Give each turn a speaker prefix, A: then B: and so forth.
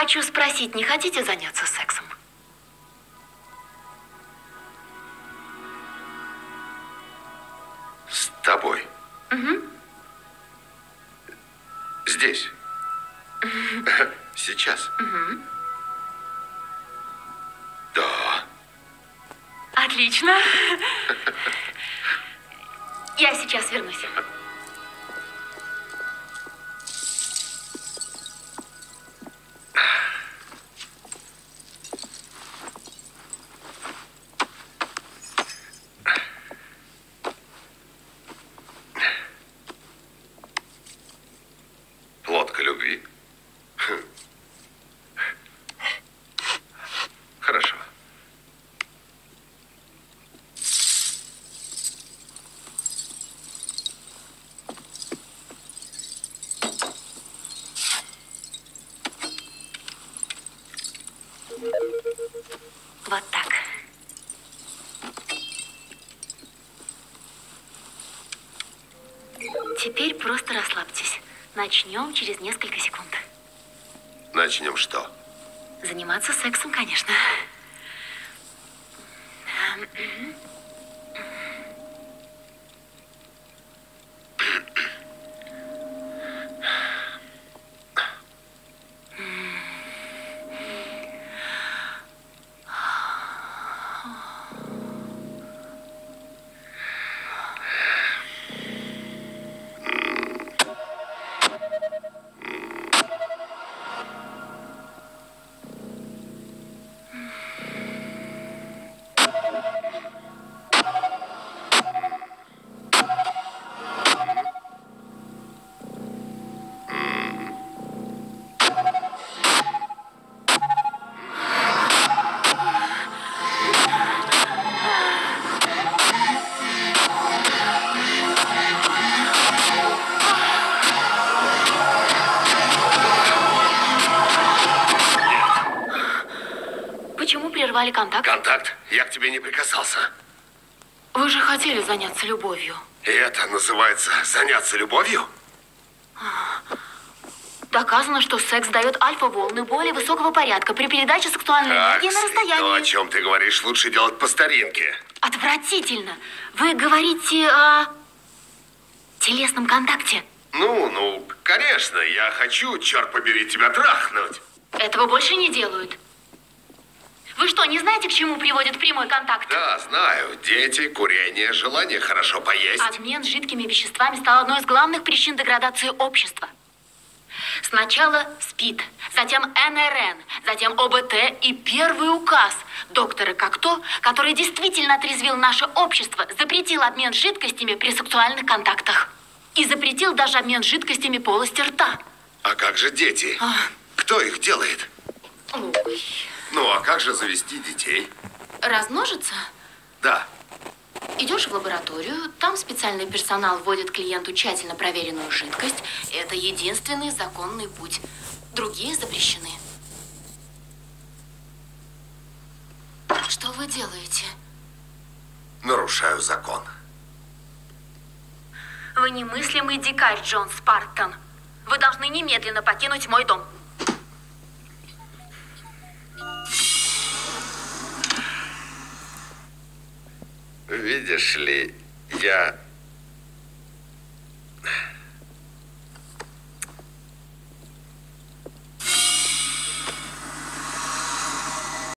A: Хочу спросить, не хотите заняться сексом?
B: С тобой?
A: Угу.
B: Здесь? Сейчас?
A: Угу.
B: Да.
A: Отлично. Я сейчас вернусь.
B: Лодка любви. Хорошо.
A: Вот так. Теперь просто расслабьтесь. Начнем через несколько секунд.
B: Начнем что?
A: Заниматься сексом, конечно. Почему прервали контакт?
B: Контакт? Я к тебе не прикасался.
A: Вы же хотели заняться любовью.
B: И это называется заняться любовью?
A: Доказано, что секс дает альфа-волны более высокого порядка при передаче сексуальной энергии на
B: То, о
A: расстоянии.
B: чем ты говоришь, лучше делать по старинке.
A: Отвратительно. Вы говорите о телесном контакте.
B: Ну, конечно, я хочу, черт побери, тебя трахнуть.
A: Этого больше не делают. Вы что, не знаете, к чему приводит прямой контакт?
B: Да, знаю. Дети, курение, желание хорошо поесть.
A: Обмен жидкими веществами стал одной из главных причин деградации общества. Сначала СПИД, затем НРН, затем ОБТ и первый указ доктора Кокто, который действительно отрезвил наше общество, запретил обмен жидкостями при сексуальных контактах. И запретил даже обмен жидкостями полости рта.
B: А как же дети? Кто их делает?
A: Ой.
B: Ну, а как же завести детей?
A: Размножиться?
B: Да.
A: Идешь в лабораторию, там специальный персонал вводит клиенту тщательно проверенную жидкость. Это единственный законный путь. Другие запрещены. Что вы делаете?
B: Нарушаю закон.
A: Вы немыслимый дикарь, Джон Спартан. Вы должны немедленно покинуть мой дом.
B: Видишь ли, я